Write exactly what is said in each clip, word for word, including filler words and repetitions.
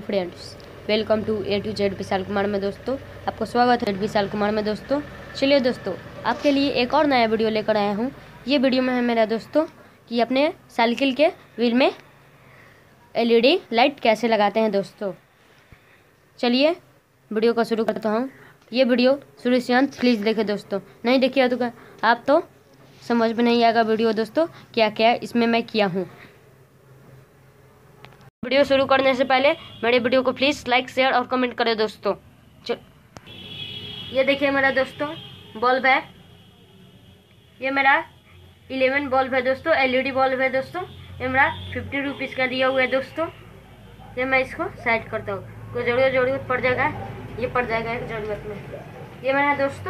Friends, welcome to A to Z Vishal Kumar में दोस्तों। आपको स्वागत है विशाल कुमार में दोस्तों। चलिए दोस्तों, आपके लिए एक और नया वीडियो लेकर आया हूँ। ये वीडियो में है मेरा दोस्तों कि अपने साइकिल के व्हील में एलईडी लाइट कैसे लगाते हैं दोस्तों। चलिए वीडियो को शुरू करता हूँ। ये वीडियो शुरू से अंत प्लीज़ देखें दोस्तों। नहीं देखिए तो आप तो समझ में नहीं आएगा वीडियो दोस्तों क्या क्या इसमें मैं किया हूँ। वीडियो शुरू करने से पहले मेरे वीडियो को प्लीज़ लाइक शेयर और कमेंट करें दोस्तों। चल ये देखिए मेरा दोस्तों बल्ब है। ये मेरा इलेवन बल्ब है दोस्तों, एलईडी बल्ब है दोस्तों। ये मेरा फिफ्टी रुपीज़ का दिया हुआ है दोस्तों। ये मैं इसको साइड करता हूँ, कोई ज़रूरत ज़रूरत पड़ जाएगा, ये पड़ जाएगा एक ज़रूरत में। ये मेरा दोस्तों,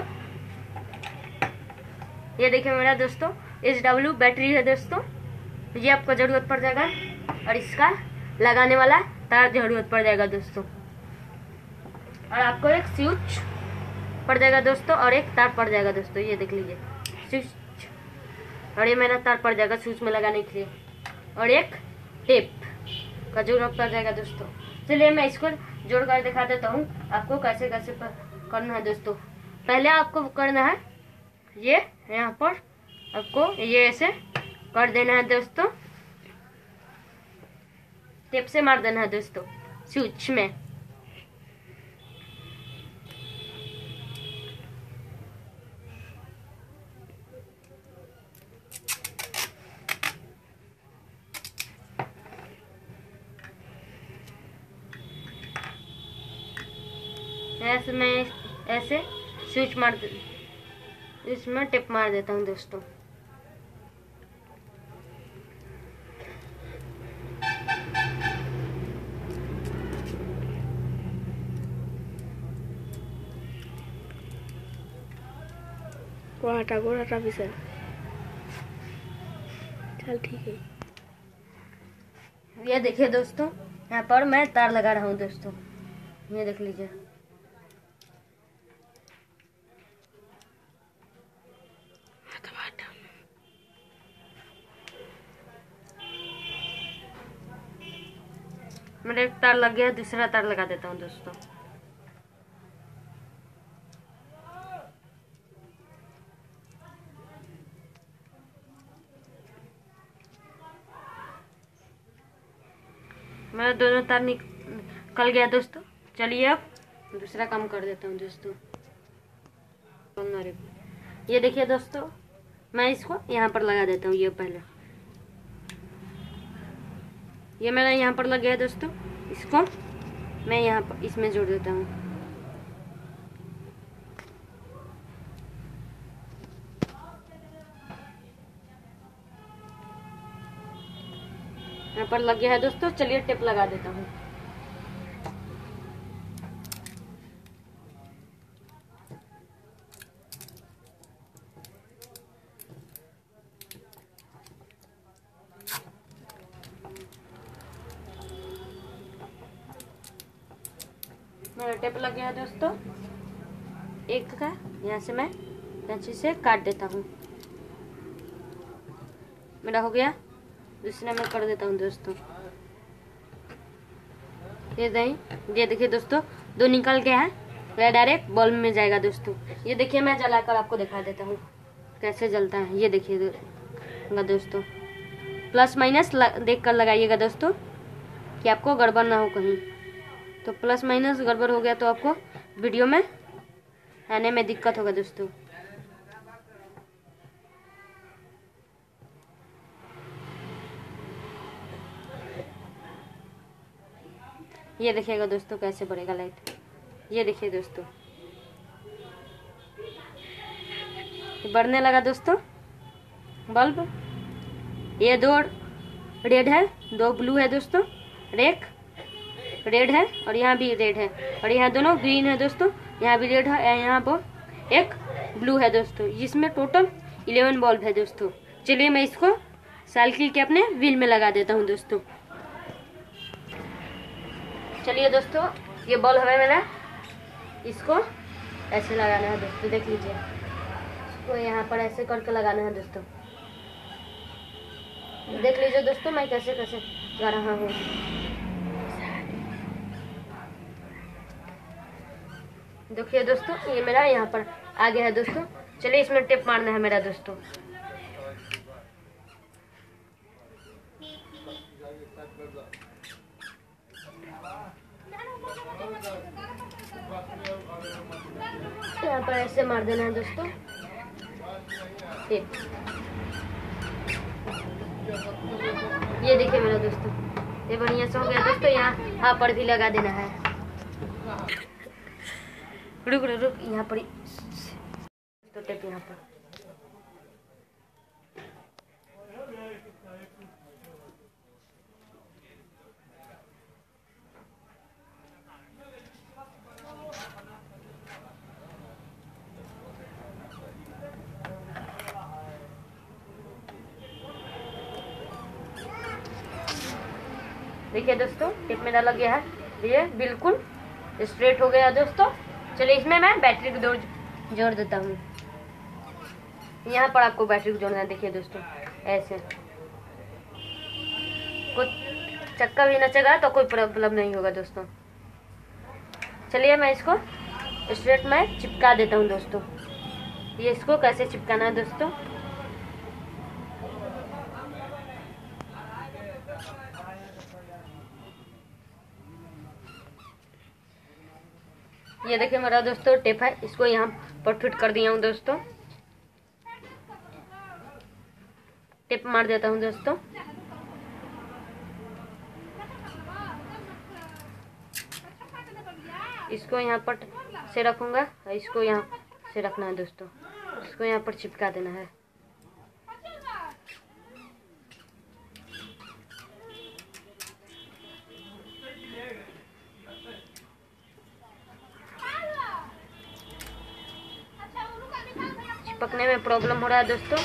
ये देखिए मेरा दोस्तों एच डब्ल्यू बैटरी है दोस्तों। ये आपको ज़रूरत पड़ जाएगा और इसका लगाने वाला तार जरूरत पड़ जाएगा दोस्तों। और आपको एक स्विच पड़ जाएगा दोस्तों और एक तार पड़ जाएगा दोस्तों। ये देख लीजिए स्विच, और ये मेरा तार पड़ जाएगा स्विच में लगाने के लिए, और एक टेप का जरूरत पड़ जाएगा दोस्तों। चलिए मैं इसको जोड़ कर दिखा देता हूँ आपको कैसे कैसे करना है दोस्तों। पहले आपको करना है ये यहाँ पर आपको ये ऐसे कर देना है दोस्तों, टेप से मार देना है दोस्तों स्विच में। ऐसे मैं ऐसे स्विच मार दे, इसमें टेप मार देता हूँ दोस्तों। गोराटा गोराटा विशाल, चल ठीक है। ये देखिए दोस्तों यहाँ पर मैं तार लगा रहा हूँ दोस्तों। ये देख लीजिए मेरा एक तार लग गया, दूसरा तार लगा देता हूँ दोस्तों। मेरा दोनों तार निकल गया दोस्तों। चलिए अब दूसरा काम कर देता हूँ दोस्तों। ये देखिए दोस्तों मैं इसको यहाँ पर लगा देता हूँ। ये पहले ये मेरा यहाँ पर लग गया दोस्तों, इसको मैं यहाँ पर इसमें जोड़ देता हूँ। यहाँ पर लग गया है दोस्तों। चलिए टेप लगा देता हूँ। मेरा टेप लग गया है दोस्तों। एक का यहाँ से मैं कैंची से काट देता हूँ। मेरा हो गया, दूसरा मैं कर देता हूँ दोस्तों। ये नहीं, ये देखिए दोस्तों दो निकल गया है, वह डायरेक्ट बल्ब में जाएगा दोस्तों। ये देखिए मैं जलाकर आपको दिखा देता हूँ कैसे जलता है। ये देखिए दोस्तों, प्लस माइनस देख कर लगाइएगा दोस्तों कि आपको गड़बड़ ना हो कहीं। तो प्लस माइनस गड़बड़ हो गया तो आपको वीडियो में आने में दिक्कत होगा दोस्तों। ये देखिएगा दोस्तों कैसे बढ़ेगा लाइट। ये देखिए दोस्तों बढ़ने लगा दोस्तों बल्ब। ये दो रेड है, दो ब्लू है दोस्तों। एक रेड है और यहाँ भी रेड है, और यहाँ दोनों ग्रीन है दोस्तों। यहाँ भी रेड है, यहाँ पर एक ब्लू है दोस्तों। जिसमें टोटल इलेवन बल्ब है दोस्तों। चलिए मैं इसको साइकिल के अपने व्हील में लगा देता हूँ दोस्तों। चलिए दोस्तों ये बल्ब है मेरा, इसको ऐसे लगाना है दोस्तों। देख लीजिए इसको यहाँ पर ऐसे करके लगाना है दोस्तों। देख लीजिए दोस्तों मैं कैसे कैसे लगा रहा हूँ। देखिए दोस्तों, ये मेरा यहाँ पर आ गया है दोस्तों। चलिए इसमें टेप मारना है मेरा दोस्तों। यहाँ पर ऐसे मार देना है दोस्तों टेप। ये देखिए मेरा दोस्तों, ये बढ़िया से हो गया दोस्तों। यहाँ यहाँ पर भी लगा देना है। रुक रुक रुक यहाँ पर तो टेप यहाँ पर। देखिए दोस्तों, टेप मेरा लग गया है। ये बिल्कुल स्ट्रेट हो गया दोस्तों। चलिए इसमें मैं बैटरी को जोड़ जोड़ देता हूँ। यहाँ पर आपको बैटरी को जोड़ना है। देखिए दोस्तों, ऐसे कुछ चक्का भी नचेगा तो कोई प्रॉब्लम नहीं होगा दोस्तों। चलिए मैं इसको स्ट्रेट में चिपका देता हूँ दोस्तों। ये इसको कैसे चिपकाना है दोस्तों, ये देखिए मेरा दोस्तों टेप है। इसको यहाँ पर फिट कर दिया हूँ दोस्तों। टेप मार देता हूँ दोस्तों। इसको यहाँ पर से रखूंगा और इसको यहाँ से रखना है दोस्तों। इसको यहाँ पर चिपका देना है। चिपकने में प्रॉब्लम हो रहा है दोस्तों।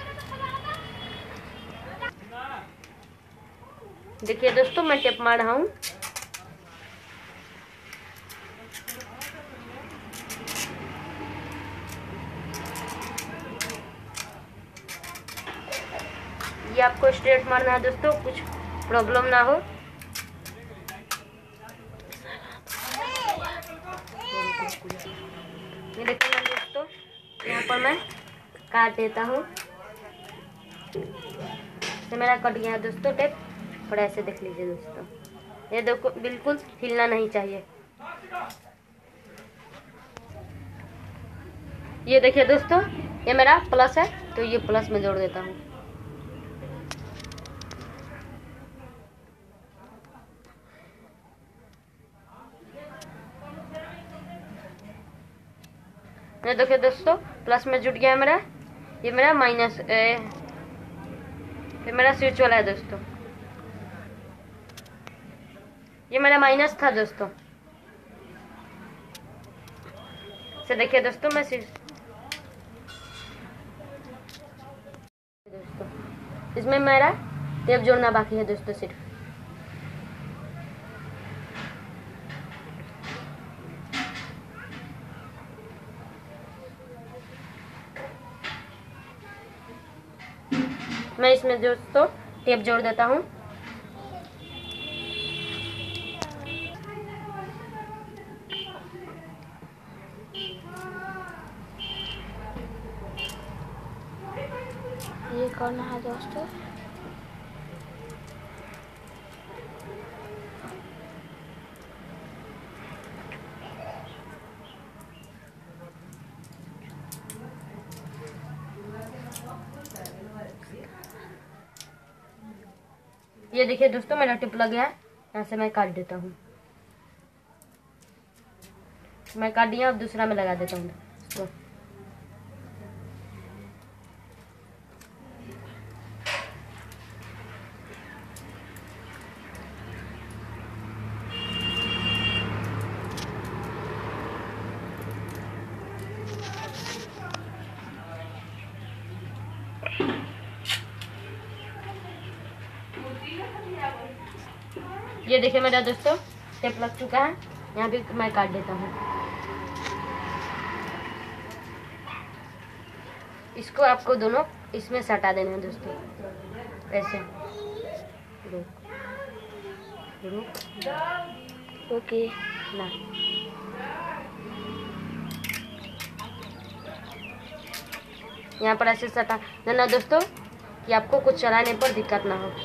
देखिए दोस्तों, मैं टेप मार रहा हूँ। ये आपको स्ट्रेट मारना है दोस्तों, कुछ प्रॉब्लम ना हो। ये देखिए दोस्तों, यहाँ पर मैं काट देता हूँ। तो मेरा कट गया है दोस्तों टेप। और ऐसे देख लीजिए दोस्तों, ये देखो बिल्कुल हिलना नहीं चाहिए। ये देखिए दोस्तों, ये मेरा प्लस है तो ये प्लस में जोड़ देता हूँ। ये देखिए दोस्तों, प्लस में जुट गया है मेरा। ये मेरा माइनस, ये मेरा स्विच वाला है दोस्तों। ये मेरा माइनस था दोस्तों। से देखिए दोस्तों, मैं स्विच दोस्तों, इसमें मेरा टेप जोड़ना बाकी है दोस्तों सिर्फ। मैं इसमें दोस्तों टेप जोड़ देता हूँ। ये करना है दोस्तों। ये देखिए दोस्तों, मेरा टिप लग गया है। यहाँ से मैं काट देता हूँ। मैं काट दिया, अब दूसरा में लगा देता हूँ तो। ये देखिए मेरा दोस्तों टेप लग चुका है। यहाँ भी मैं काट देता हूँ। इसको आपको दोनों इसमें सटा देना है दोस्तों, ऐसे। रुक रुक ओके ना, यहाँ पर ऐसे सटा देना दोस्तों कि आपको कुछ चलाने पर दिक्कत ना हो।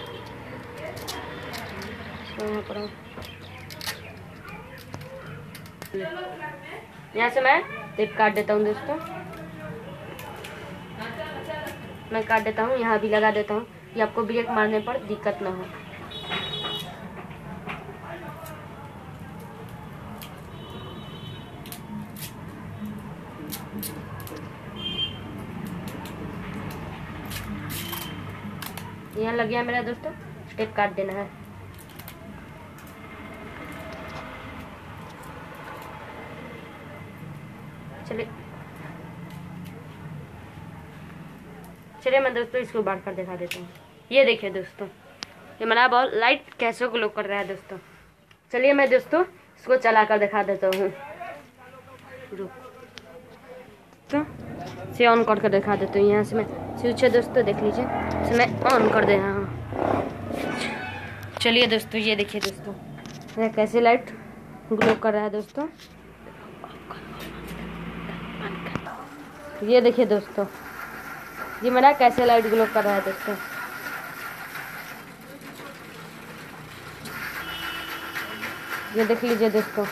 तो यहाँ पर यहाँ से मैं टेप काट देता हूँ दोस्तों, मैं काट देता हूँ, यहाँ भी लगा देता हूँ कि आपको ब्रेक मारने पर दिक्कत ना हो। यहाँ लग गया मेरा दोस्तों, टेप काट देना है। चलिए चलिए मैं दोस्तों इसको बाहर कर दिखा देता हूँ। ये देखिए दोस्तों, ये मेरा बॉल लाइट कैसे ग्लो कर रहा है दोस्तों। चलिए मैं दोस्तों इसको चला कर दिखा देता हूँ, तो से ऑन करके दिखा देता हूँ। यहाँ से मैं स्विच है दोस्तों, देख लीजिए, इसे मैं ऑन कर दे रहा हूँ। चलिए दोस्तों ये देखिए दोस्तों, ये कैसे लाइट ग्लो कर रहा है दोस्तों। ये देखिए दोस्तों, ये मेरा कैसे लाइट ग्लो कर रहा है दोस्तों। ये देख लीजिए दोस्तों,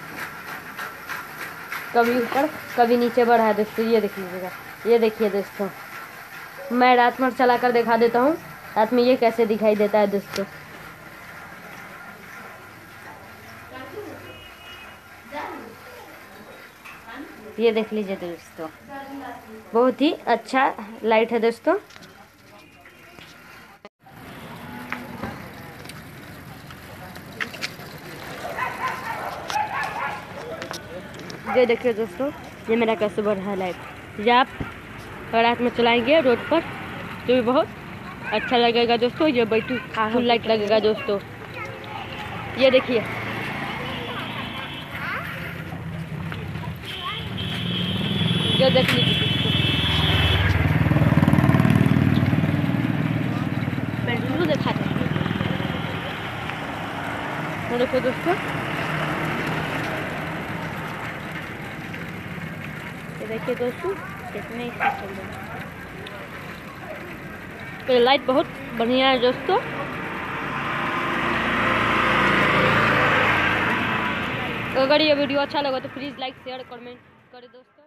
कभी ऊपर कभी नीचे बढ़ा है दोस्तों, ये देख लीजिएगा। ये देखिए दोस्तों, मैं रात में चला कर दिखा देता हूँ रात में ये कैसे दिखाई देता है दोस्तों। ये देख लीजिए दोस्तों, बहुत ही अच्छा लाइट है दोस्तों। ये देखिए दोस्तों, ये मेरा कैसे बढ़ रहा है लाइट। ये आप रात में चलाएंगे रोड पर तो भी बहुत अच्छा लगेगा दोस्तों। ये बैटरी फुल लाइट लगेगा दोस्तों। ये देखिए, ये देख लीजिए दोस्तों, देखा देखो दोस्तों, ये देखिए दोस्तों कितने इससे चल रहा है। तो लाइट बहुत बढ़िया है दोस्तों। अगर ये वीडियो अच्छा लगा तो प्लीज़ लाइक शेयर कमेंट करें दोस्तों।